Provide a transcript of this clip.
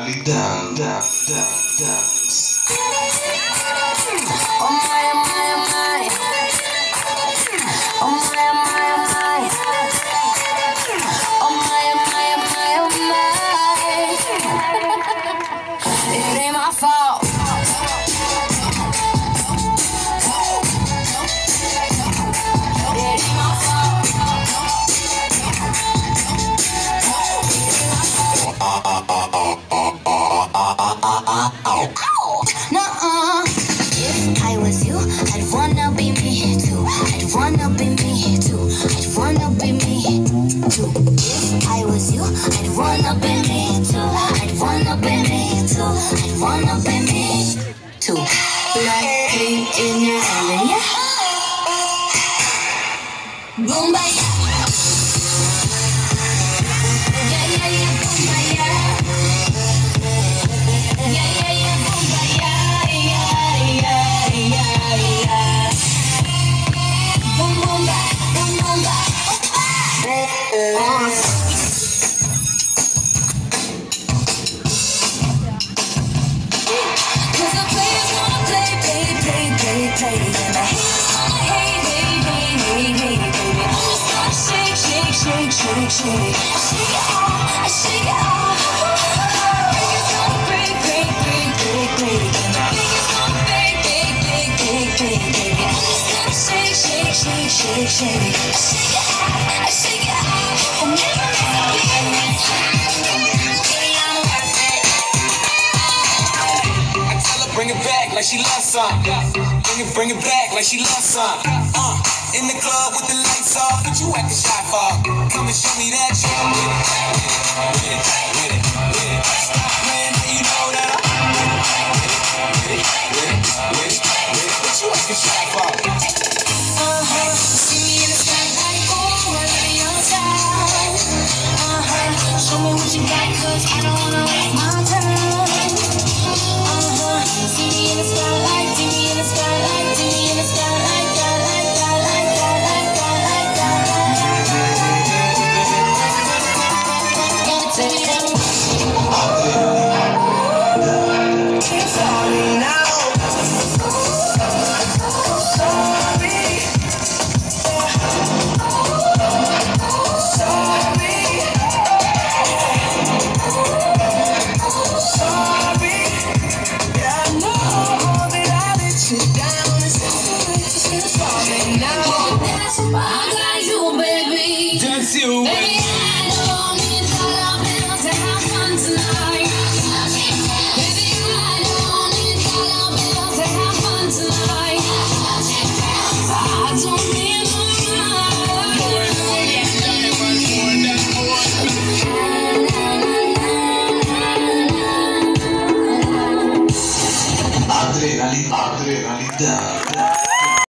Adrenalina dance. Oh my, oh my, oh my. Oh my, oh my, oh my. Oh my, oh my, oh my, oh my. It ain't my fault. It ain't my fault. Nuh-uh. If I was you, I'd wanna be me too. I'd wanna be me too. I'd wanna be me too. If I was you, I'd wanna be me too. I'd wanna be me too. I'd wanna be me too. Black paint in your area. Boom, bye. Yeah, yeah, yeah, boom, bye, yeah. Yeah, yeah, yeah, boom, bye, yeah, yeah, yeah, yeah. Boom, boom, bye, boom, boom, bye. Cause the players wanna play, and the haters wanna hate, baby. I'm just gonna shake, shake it off, I shake it off. Breakers gonna break, and the biggest gonna bake, baby. I'm just gonna shake, I shake it off, I shake it off. And never miss a beat. Baby, I'm worth it. I tell her bring it back like she loves some. Bring it back like she loves some. In the club with the lights off, what you acting shy for? Come and show me that you with it. Stop playing, you know that I'm with it. What you acting shy for? See me in the spotlight, oh, I love your style. Show me what you got, cause I don't wanna waste my time. See me in the spotlight, see me in the spotlight, see me in the spotlight, Sorry now. That's you, baby. Adrenalina.